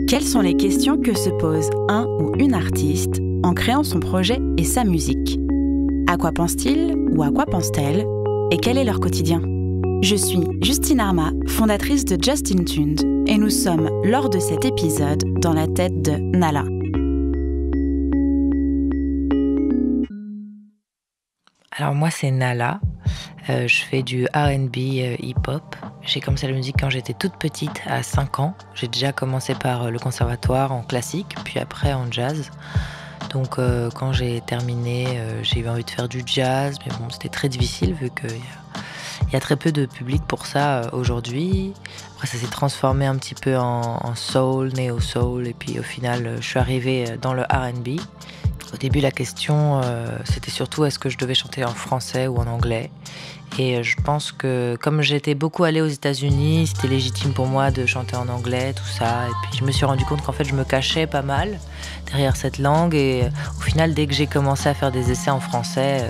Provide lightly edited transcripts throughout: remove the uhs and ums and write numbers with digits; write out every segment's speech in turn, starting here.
Quelles sont les questions que se pose un ou une artiste en créant son projet et sa musique? À quoi pense-t-il ou à quoi pense-t-elle? Et quel est leur quotidien? Je suis Justine Arma, fondatrice de Justin Tuned, et nous sommes, lors de cet épisode, dans la tête de Nala. Alors moi c'est Nala, je fais du R&B hip-hop. J'ai commencé la musique quand j'étais toute petite, à 5 ans. J'ai déjà commencé par le conservatoire en classique, puis après en jazz. Donc quand j'ai terminé, j'ai eu envie de faire du jazz, mais bon c'était très difficile vu qu'il y a très peu de public pour ça aujourd'hui. Après ça s'est transformé un petit peu en soul, néo-soul, et puis au final je suis arrivée dans le R&B. Au début, la question, c'était surtout est-ce que je devais chanter en français ou en anglais. Et je pense que comme j'étais beaucoup allée aux États-Unis, c'était légitime pour moi de chanter en anglais, tout ça. Et puis je me suis rendu compte qu'en fait, je me cachais pas mal derrière cette langue. Et au final, dès que j'ai commencé à faire des essais en français,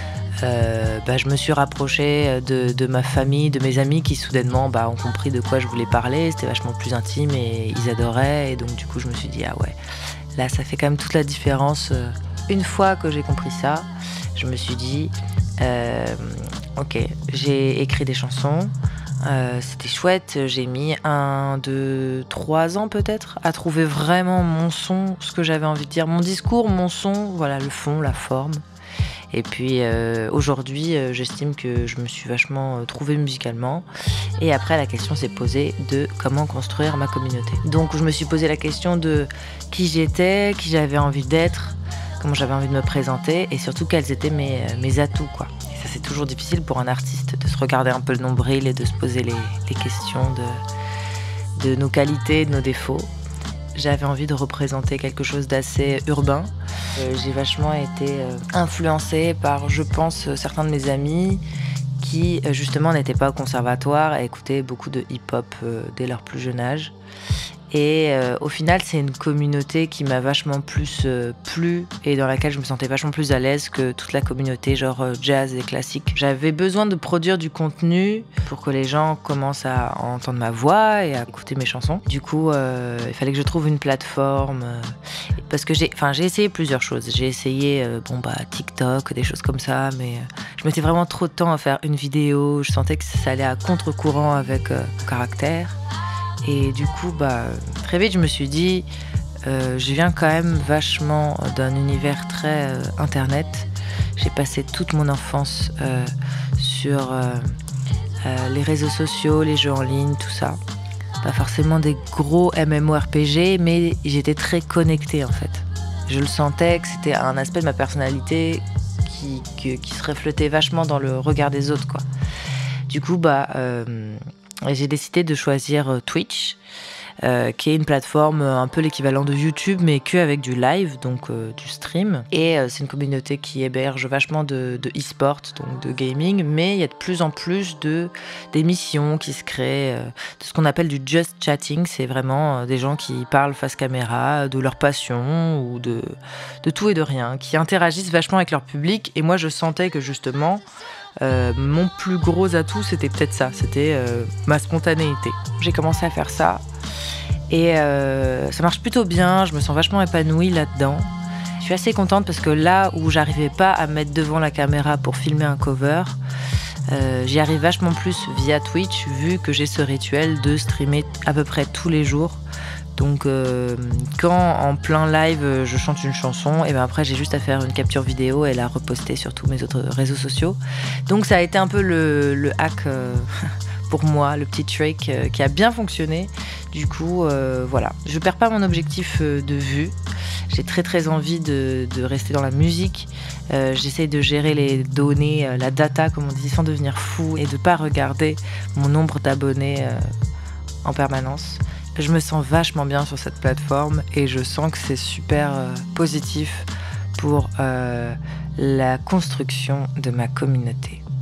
je me suis rapprochée de ma famille, de mes amis qui soudainement ont compris de quoi je voulais parler. C'était vachement plus intime et ils adoraient. Et donc du coup, je me suis dit, ah ouais. Là, ça fait quand même toute la différence. Une fois que j'ai compris ça, je me suis dit, ok, j'ai écrit des chansons, c'était chouette, j'ai mis 1, 2, 3 ans peut-être à trouver vraiment mon son, ce que j'avais envie de dire, mon discours, mon son, voilà, le fond, la forme. Et puis aujourd'hui, j'estime que je me suis vachement trouvée musicalement. Et après, la question s'est posée de comment construire ma communauté. Donc je me suis posé la question de qui j'étais, qui j'avais envie d'être, comment j'avais envie de me présenter et surtout quels étaient mes atouts, quoi. Et ça, c'est toujours difficile pour un artiste de se regarder un peu le nombril et de se poser les questions de nos qualités, de nos défauts. J'avais envie de représenter quelque chose d'assez urbain. J'ai vachement été influencée par, je pense, certains de mes amis qui, justement, n'étaient pas au conservatoire et écoutaient beaucoup de hip-hop dès leur plus jeune âge. Et au final, c'est une communauté qui m'a vachement plus plu et dans laquelle je me sentais vachement plus à l'aise que toute la communauté genre jazz et classique. J'avais besoin de produire du contenu pour que les gens commencent à entendre ma voix et à écouter mes chansons. Du coup, il fallait que je trouve une plateforme parce que j'ai essayé plusieurs choses. J'ai essayé TikTok, des choses comme ça, mais je mettais vraiment trop de temps à faire une vidéo. Je sentais que ça allait à contre-courant avec mon caractère. Et du coup, très vite, je me suis dit, je viens quand même vachement d'un univers très internet. J'ai passé toute mon enfance sur les réseaux sociaux, les jeux en ligne, tout ça. Pas forcément des gros MMORPG, mais j'étais très connectée en fait. Je le sentais que c'était un aspect de ma personnalité qui se reflétait vachement dans le regard des autres, quoi. Du coup, j'ai décidé de choisir Twitch, qui est une plateforme un peu l'équivalent de YouTube, mais qu'avec du live, donc du stream. Et c'est une communauté qui héberge vachement de e-sport, donc de gaming, mais il y a de plus en plus d'émissions qui se créent, de ce qu'on appelle du just chatting. C'est vraiment des gens qui parlent face caméra, de leur passion ou de tout et de rien, qui interagissent vachement avec leur public. Et moi, je sentais que justement, mon plus gros atout, c'était peut-être ça, c'était ma spontanéité. J'ai commencé à faire ça et ça marche plutôt bien, je me sens vachement épanouie là-dedans. Je suis assez contente parce que là où j'arrivais pas à me mettre devant la caméra pour filmer un cover, j'y arrive vachement plus via Twitch vu que j'ai ce rituel de streamer à peu près tous les jours. Donc quand en plein live je chante une chanson, et après j'ai juste à faire une capture vidéo et la reposter sur tous mes autres réseaux sociaux. Donc ça a été un peu le hack pour moi, le petit trick qui a bien fonctionné. Du coup, voilà, je perds pas mon objectif de vue. J'ai très très envie de rester dans la musique. J'essaie de gérer les données, la data comme on dit, sans devenir fou et de pas regarder mon nombre d'abonnés en permanence. Je me sens vachement bien sur cette plateforme et je sens que c'est super positif pour la construction de ma communauté.